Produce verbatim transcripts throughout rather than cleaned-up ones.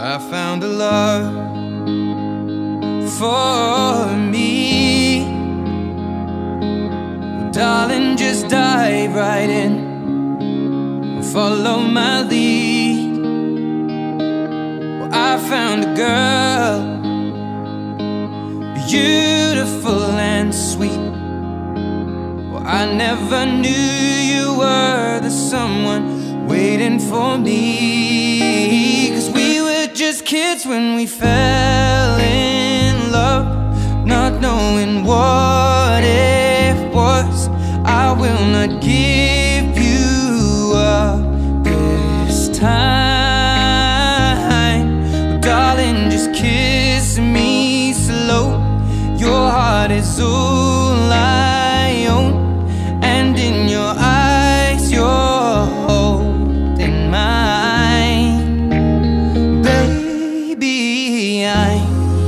I found a love for me. Well, darling, just dive right in and follow my lead. Well, I found a girl, beautiful and sweet. Well, I never knew you were the someone waiting for me. 'Cause we were just kids when we fell in love, not knowing what it was. I will not give you up this time. Darling, just kiss me slow. Your heart is all I own, and in your eyes you're holding mine. Baby, I'm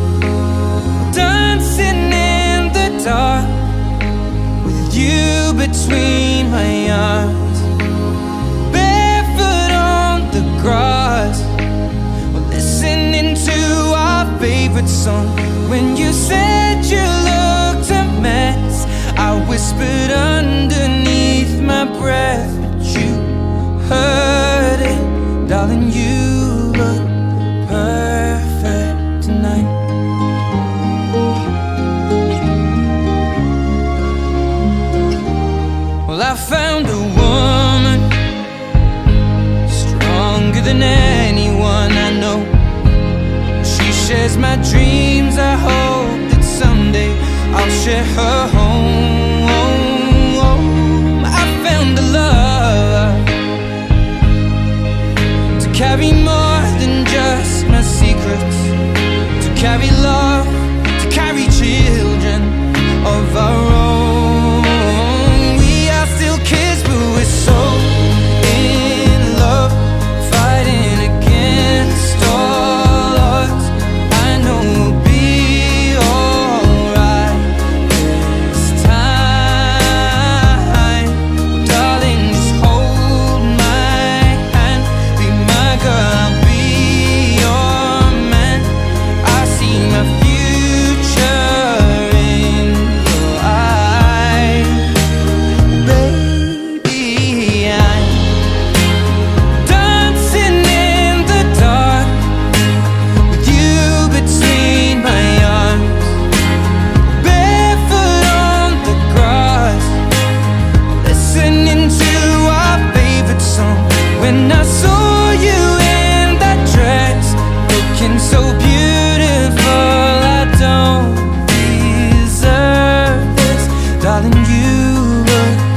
dancing in the dark with you between my arms, barefoot on the grass. We're listening to our favorite song. When you said you looked a mess, I whispered underneath my breath, but you heard it. Darling, you look perfect tonight. Well, I found a woman stronger than anyone I know. She shares my dreams. I hope that someday I'll share her home. I found a love to carry more than just my secrets, to carry love, to carry children of our own. We are still kids, but we're so in love, fighting against all odds. I know we'll be alright this time. Well, darling, just hold my hand, be my girl, I'll be your man. I see my future in your eyes. Baby, I'm dancing in the dark with you between my arms, barefoot on the grass, listening to our favorite song. When I saw you in that dress, looking so beautiful, I don't deserve this. Darling, you look